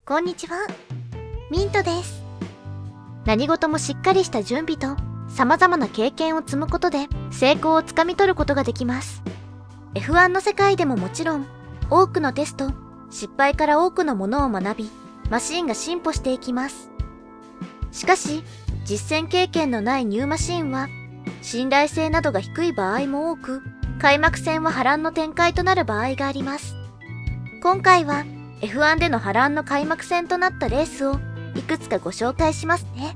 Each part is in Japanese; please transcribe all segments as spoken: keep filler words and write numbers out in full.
こんにちは。ミントです。何事もしっかりした準備と様々な経験を積むことで成功をつかみ取ることができます。エフワン の世界でももちろん、多くのテスト、失敗から多くのものを学び、マシンが進歩していきます。しかし、実践経験のないニューマシンは、信頼性などが低い場合も多く、開幕戦は波乱の展開となる場合があります。今回は、エフワン での波乱の開幕戦となったレースをいくつかご紹介しますね。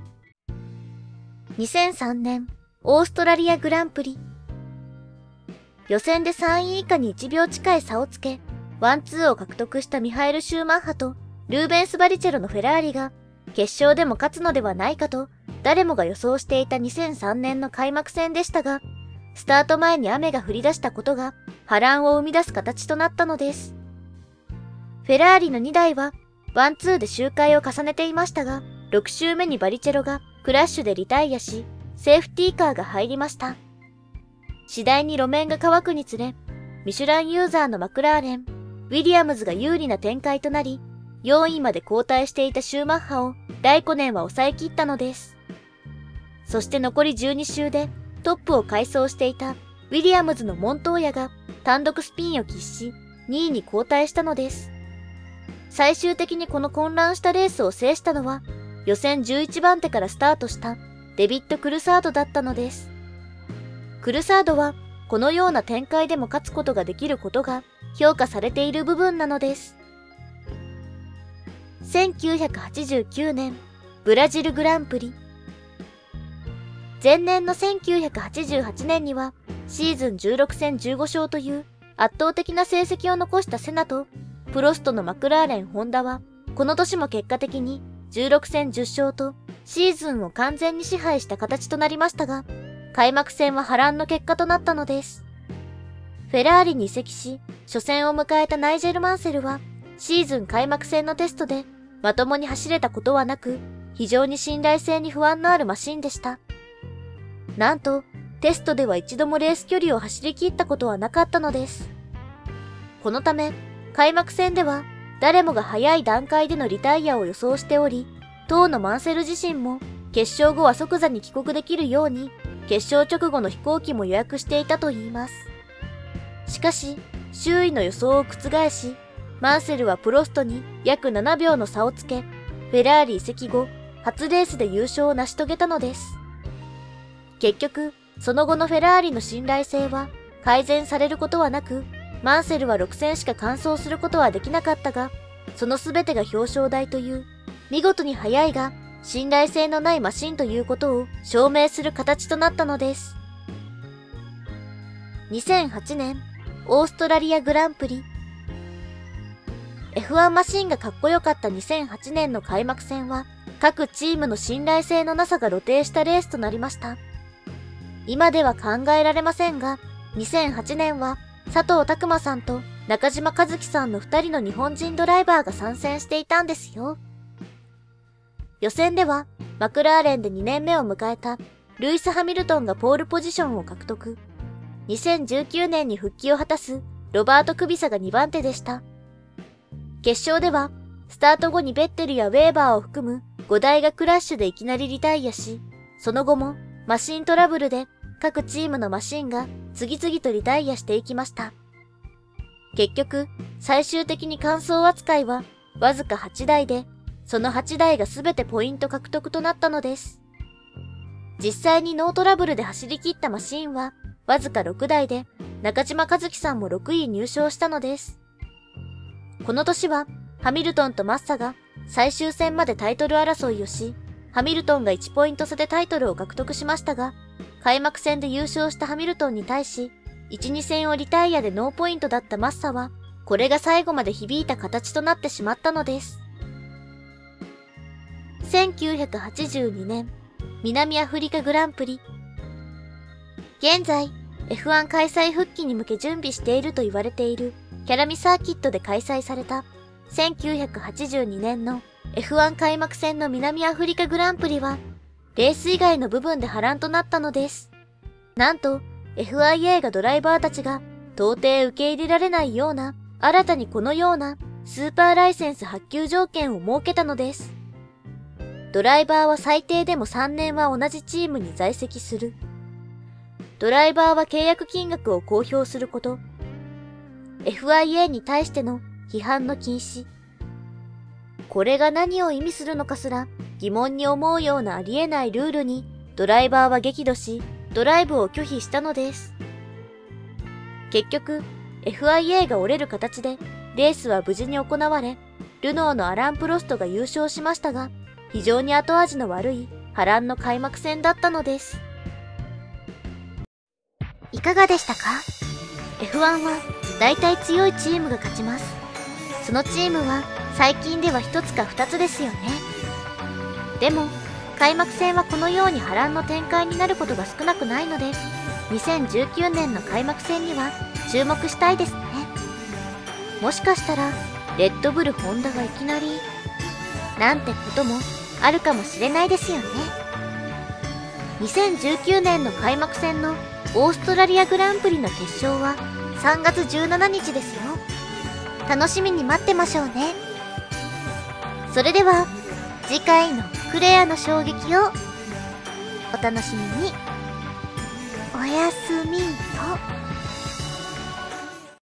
にせんさんねんオーストラリアグランプリ。予選でさんい以下にいちびょう近い差をつけ、ワンツーを獲得したミハエル・シューマッハとルーベンス・バリチェロのフェラーリが決勝でも勝つのではないかと誰もが予想していたにせんさんねんの開幕戦でしたが、スタート前に雨が降り出したことが波乱を生み出す形となったのです。フェラーリのにだいはワンツーで周回を重ねていましたが、ろく周目にバリチェロがクラッシュでリタイアし、セーフティーカーが入りました。次第に路面が乾くにつれ、ミシュランユーザーのマクラーレン、ウィリアムズが有利な展開となり、よんいまで後退していたシューマッハをライコネンは抑えきったのです。そして残りじゅうに周でトップを快走していたウィリアムズのモントーヤが単独スピンを喫し、にいに後退したのです。最終的にこの混乱したレースを制したのは、予選じゅういちばん手からスタートしたデビッド・クルサードだったのです。クルサードはこのような展開でも勝つことができることが評価されている部分なのです。せんきゅうひゃくはちじゅうきゅうねんブラジルグランプリ。前年のせんきゅうひゃくはちじゅうはちねんにはシーズンじゅうろくせんじゅうごしょうという圧倒的な成績を残したセナとプロストのマクラーレン・ホンダはこの年も結果的にじゅうろくせんじゅっしょうとシーズンを完全に支配した形となりましたが、開幕戦は波乱の結果となったのです。フェラーリに移籍し初戦を迎えたナイジェル・マンセルはシーズン開幕戦のテストでまともに走れたことはなく、非常に信頼性に不安のあるマシンでした。なんとテストでは一度もレース距離を走り切ったことはなかったのです。このため開幕戦では誰もが早い段階でのリタイアを予想しており、当のマンセル自身も決勝後は即座に帰国できるように決勝直後の飛行機も予約していたといいます。しかし周囲の予想を覆し、マンセルはプロストに約ななびょうの差をつけ、フェラーリ移籍後初レースで優勝を成し遂げたのです。結局その後のフェラーリの信頼性は改善されることはなく、マンセルはろくせんしか完走することはできなかったが、その全てが表彰台という見事に速いが信頼性のないマシンということを証明する形となったのです。にせんはちねんオーストラリアグランプリ。 エフワン マシンがかっこよかったにせんはちねんの開幕戦は各チームの信頼性のなさが露呈したレースとなりました。今では考えられませんが、にせんはちねんは佐藤拓磨さんと中島和樹さんのふたりの日本人ドライバーが参戦していたんですよ。予選ではマクラーレンでにねんめを迎えたルイス・ハミルトンがポールポジションを獲得。にせんじゅうきゅうねんに復帰を果たすロバート・クビサがにばんてでした。決勝ではスタート後にベッテルやウェーバーを含むごだいがクラッシュでいきなりリタイアし、その後もマシントラブルで各チームのマシンが次々とリタイアしていきました。結局、最終的に完走扱いはわずかはちだいで、そのはちだいが全てポイント獲得となったのです。実際にノートラブルで走り切ったマシンはわずかろくだいで、中島和樹さんもろくい入賞したのです。この年はハミルトンとマッサが最終戦までタイトル争いをし、ハミルトンがいちポイント差でタイトルを獲得しましたが、開幕戦で優勝したハミルトンに対し、いち、にせんをリタイアでノーポイントだったマッサは、これが最後まで響いた形となってしまったのです。せんきゅうひゃくはちじゅうにねん南アフリカグランプリ。現在 エフワン 開催復帰に向け準備していると言われているキャラミサーキットで開催されたせんきゅうひゃくはちじゅうにねんの エフワン 開幕戦の南アフリカグランプリはレース以外の部分で波乱となったのです。なんと エフアイエー がドライバーたちが到底受け入れられないような新たにこのようなスーパーライセンス発給条件を設けたのです。ドライバーは最低でもさんねんは同じチームに在籍する。ドライバーは契約金額を公表すること。エフアイエー に対しての批判の禁止。これが何を意味するのかすら疑問に思うようなありえないルールにドライバーは激怒し、ドライブを拒否したのです。結局、エフアイエー が折れる形でレースは無事に行われ、ルノーのアラン・プロストが優勝しましたが、非常に後味の悪い波乱の開幕戦だったのです。いかがでしたか？ エフワン は大体強いチームが勝ちます。そのチームは最近ではひとつかふたつですよね。でも、開幕戦はこのように波乱の展開になることが少なくないので、にせんじゅうきゅうねんの開幕戦には注目したいですね。もしかしたら、レッドブルホンダがいきなり、なんてこともあるかもしれないですよね。にせんじゅうきゅうねんの開幕戦のオーストラリアグランプリの決勝はさんがつじゅうしちにちですよ。楽しみに待ってましょうね。それでは、次回のクレアの衝撃をお楽しみに。おやすみと。